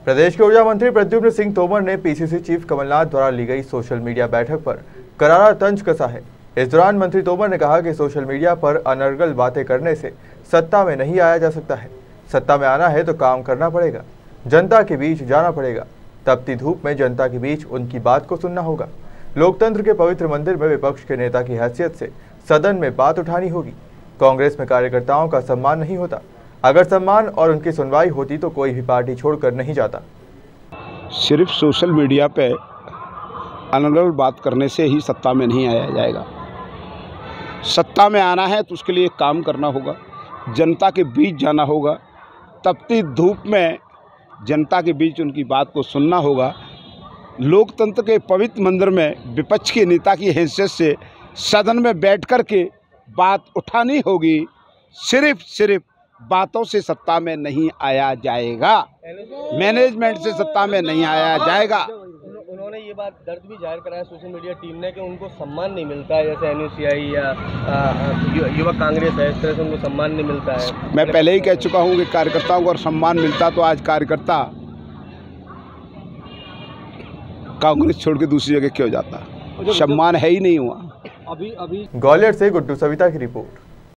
प्रदेश के ऊर्जा मंत्री प्रद्युम्न सिंह तोमर ने पीसीसी चीफ कमलनाथ द्वारा ली गई सोशल मीडिया बैठक पर करारा तंज कसा है। इस दौरान मंत्री तोमर ने कहा कि सोशल मीडिया पर अनर्गल बातें करने से सत्ता में नहीं आया जा सकता है। सत्ता में आना है तो काम करना पड़ेगा, जनता के बीच जाना पड़ेगा, तपती धूप में जनता के बीच उनकी बात को सुनना होगा। लोकतंत्र के पवित्र मंदिर में विपक्ष के नेता की हैसियत से सदन में बात उठानी होगी। कांग्रेस में कार्यकर्ताओं का सम्मान नहीं होता। अगर सम्मान और उनकी सुनवाई होती तो कोई भी पार्टी छोड़कर नहीं जाता। सिर्फ सोशल मीडिया पे अनर्गल बात करने से ही सत्ता में नहीं आया जाएगा। सत्ता में आना है तो उसके लिए काम करना होगा, जनता के बीच जाना होगा, तपती धूप में जनता के बीच उनकी बात को सुनना होगा। लोकतंत्र के पवित्र मंदिर में विपक्ष के नेता की हैसियत से सदन में बैठ कर के बात उठानी होगी। सिर्फ बातों से सत्ता में नहीं आया जाएगा, मैनेजमेंट से सत्ता में नहीं आया जाएगा। उन्होंने ये बात दर्द भी जाहिर कराया सोशल मीडिया टीम ने कि उनको सम्मान नहीं मिलता है, जैसे NUCI या युवक कांग्रेस है, इस तरह से उनको सम्मान नहीं मिलता है। मैं पहले ही कह चुका हूँ कि कार्यकर्ताओं को अगर सम्मान मिलता तो आज कार्यकर्ता कांग्रेस छोड़ के दूसरी जगह क्यों जाता। सम्मान है ही नहीं हुआ। ग्वालियर से गुड्डू सविता की रिपोर्ट।